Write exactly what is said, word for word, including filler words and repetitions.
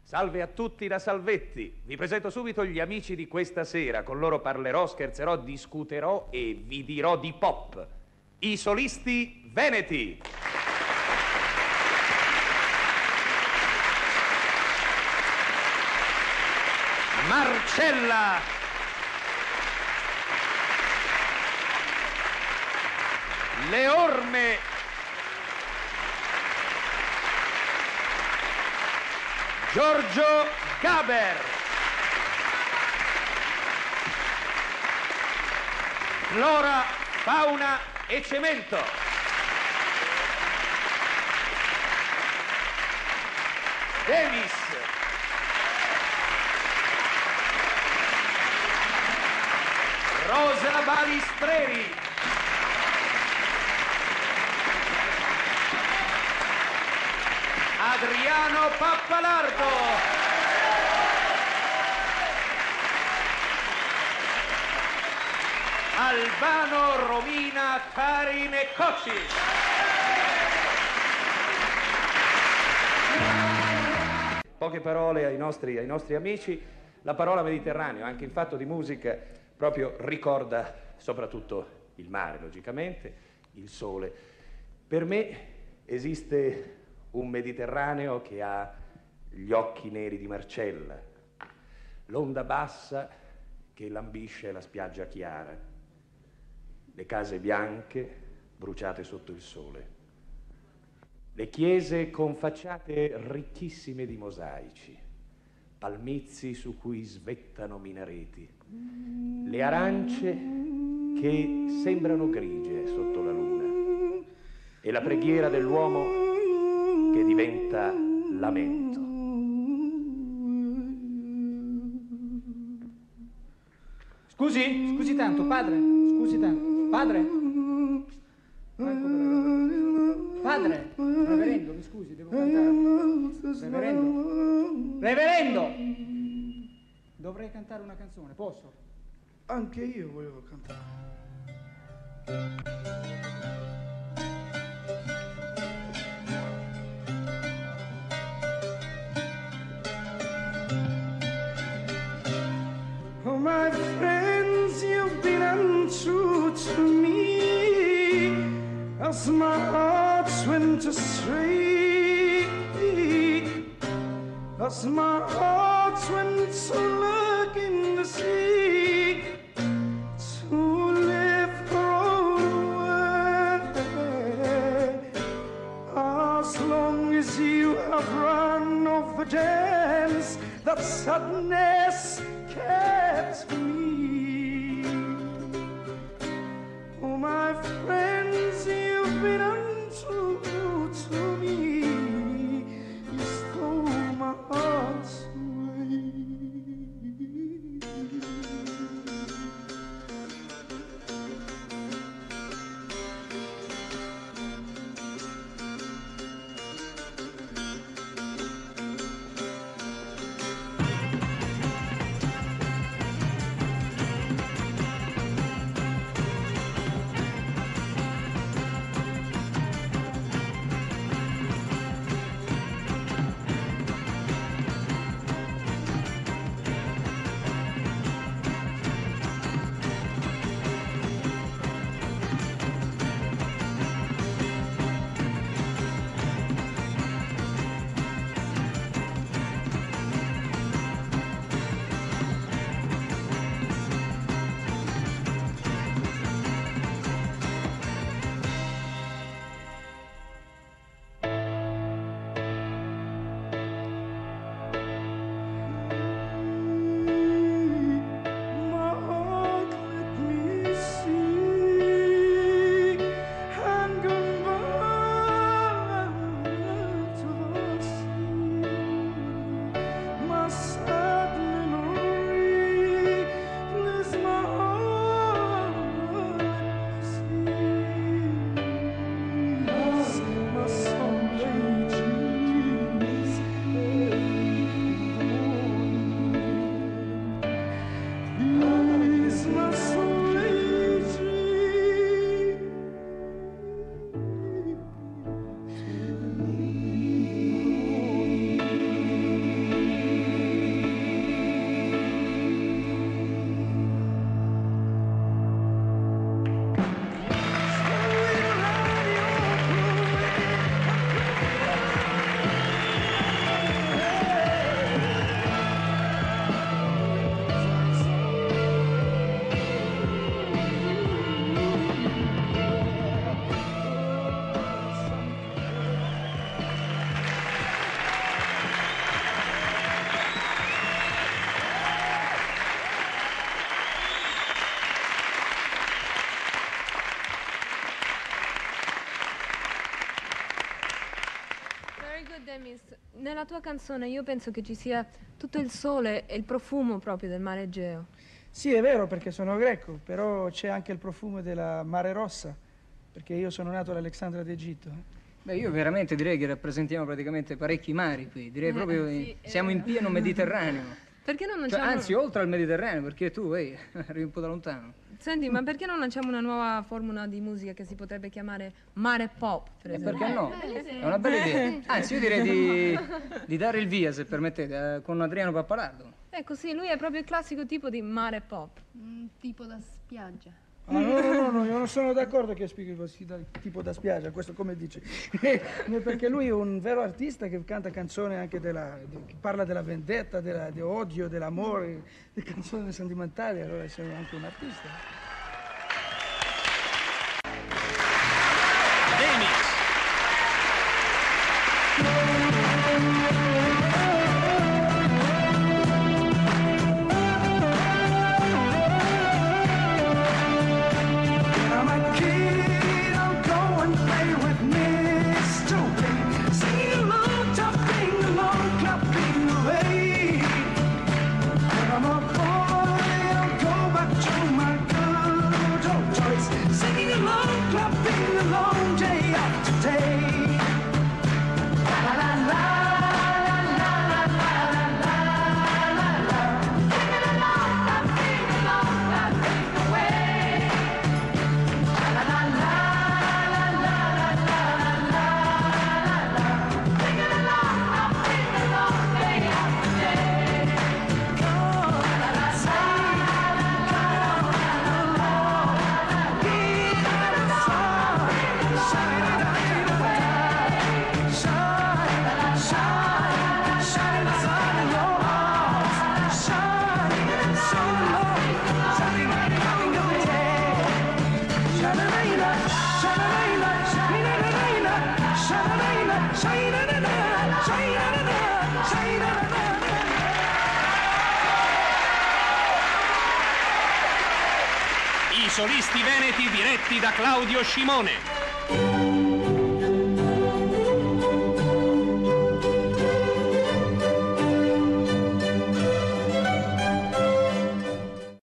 Salve a tutti da Salvetti. Vi presento subito gli amici di questa sera. Con loro parlerò, scherzerò, discuterò e vi dirò di pop. I solisti veneti. Marcella. Le Orme. Giorgio Gaber. Flora, Fauna e Cemento. Davis. Rosa Balistreri. Adriano Pappalardo. Albano, Romina, Karin e Cocci. Poche parole ai nostri, ai nostri amici. La parola Mediterraneo, anche in fatto di musica, proprio ricorda soprattutto il mare, logicamente, il sole. Per me esiste un Mediterraneo che ha gli occhi neri di Marcella, l'onda bassa che lambisce la spiaggia chiara, le case bianche bruciate sotto il sole, le chiese con facciate ricchissime di mosaici, palmizi su cui svettano minareti, le arance che sembrano grigie sotto la luna e la preghiera dell'uomo che diventa lamento. Scusi, scusi tanto, padre, scusi tanto. Padre? Padre, reverendo, mi scusi, devo cantare. Reverendo, reverendo! Dovrei cantare una canzone, posso? Anche io volevo cantare. Oh, my friends, you've been untrue to me as my hearts went astray, as my hearts went to look in the sea, to live for all the world. As long as you have run over dance, that sadness kept me. Oh, my friends, you've been untrue to me. You stole my heart away. nella tua canzone io penso che ci sia tutto il sole e il profumo proprio del mare Egeo. Sì, è vero, perché sono greco, però c'è anche il profumo della Mare Rossa, perché io sono nato ad Alessandria d'Egitto. Beh, io veramente direi che rappresentiamo praticamente parecchi mari qui. Direi proprio sì, che siamo in pieno Mediterraneo. Perché non Cioè, lanciamo... anzi, oltre al Mediterraneo, perché tu, ehi, arrivi un po' da lontano. Senti, ma perché non lanciamo una nuova formula di musica che si potrebbe chiamare mare pop, per E esempio? perché no? È una bella idea. Anzi, io direi di, di dare il via, se permettete, eh, con Adriano Pappalardo. Ecco, sì, lui è proprio il classico tipo di mare pop. Un tipo da spiaggia. Ah, no, no, no, no, io non sono d'accordo che spieghi così, da, tipo da spiaggia, questo come dici. Perché lui è un vero artista che canta canzoni anche della, de, che parla della vendetta, della, di odio, dell'amore, di canzoni sentimentali, allora sei anche un artista. Remix. I solisti veneti diretti da Claudio Scimone.